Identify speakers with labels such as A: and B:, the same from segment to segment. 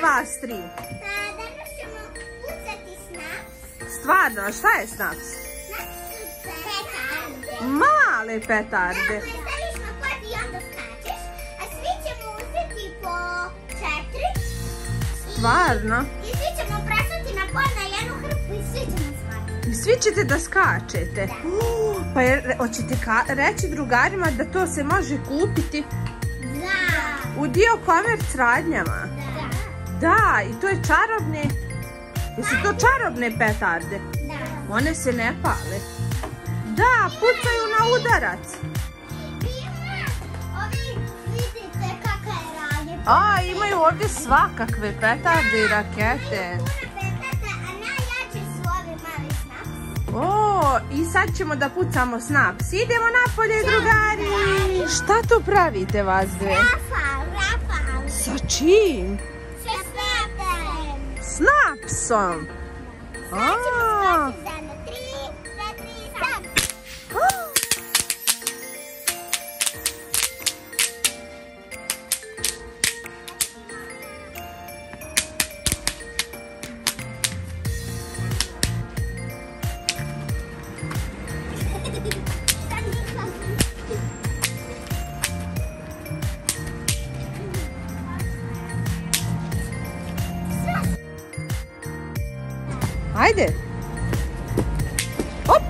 A: vas tri?
B: Danas ćemo pucati snaps.
A: Stvarno, šta je snaps?
B: Snaps su petarde.
A: Male petarde.
B: Staviš na pod i onda skačeš, a svi ćemo uzeti po 4.
A: Stvarno?
B: I svi ćemo prestati na pod na jednu hrpu i svi ćemo skačati.
A: I svi ćete da skačete? Pa hoćete reći drugarima da to se može kupiti?
B: Da.
A: U Dio Komerc radnjama? Da, i to je čarobne. Jesu to čarobne petarde?
B: Da.
A: One se ne pale. Da, pucaju na udarac.
B: Ovi vidite kakva je radnja.
A: A, imaju ovdje svakakve petarde i rakete.
B: A najjače su ovi mali snaps.
A: O, i sad ćemo da pucamo snaps. Idemo napolje, drugari. Šta to pravite vas dve?
B: Rafal.
A: Sa čim?
B: Sa snapom.
A: Snapsom.
B: Sad ćemo skočiti zajedno. 3, 4, 7.
A: Ajde. Hop.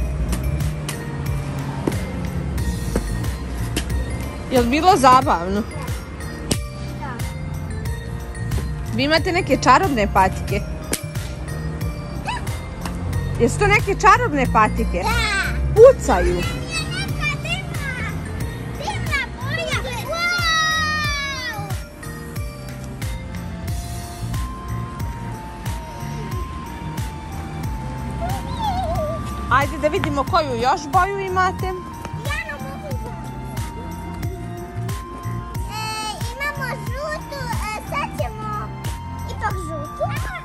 A: Jel bilo zabavno? Vi imate neke čarobne patike? Jesu to neke čarobne patike?
B: Da.
A: Pucaju.
B: Neka dimna bulja. Wow!
A: Ajde da vidimo koju još boju imate.
B: Ja ne mogu. Imamo žutu, sad ćemo ipak žutu.